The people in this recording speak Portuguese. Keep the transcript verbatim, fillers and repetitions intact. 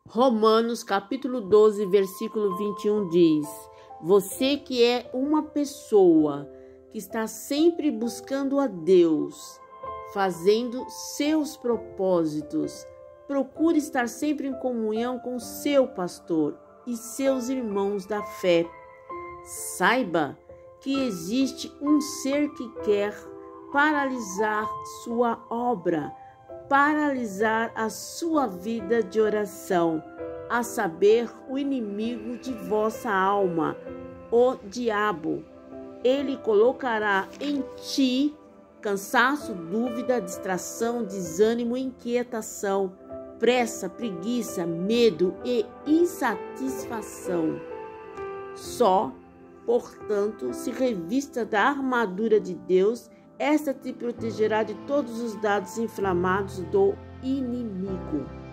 Romanos capítulo doze, versículo vinte e um diz: você que é uma pessoa que está sempre buscando a Deus, fazendo seus propósitos, procure estar sempre em comunhão com seu pastor e seus irmãos da fé. Saiba que existe um ser que quer paralisar sua obra, paralisar a sua vida de oração, a saber, o inimigo de vossa alma, o diabo. Ele colocará em ti cansaço, dúvida, distração, desânimo, inquietação, pressa, preguiça, medo e insatisfação. Só, portanto, se revista da armadura de Deus. Esta te protegerá de todos os dados inflamados do inimigo.